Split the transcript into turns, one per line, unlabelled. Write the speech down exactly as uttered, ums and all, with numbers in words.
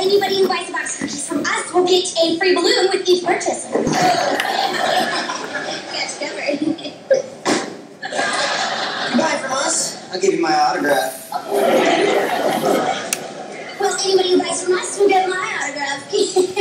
anybody who buys a box of cookies from us will get a free balloon with each purchase. Catch covered.
You buy from us, I'll give you my autograph.
Well, anybody who buys from us will get my autograph.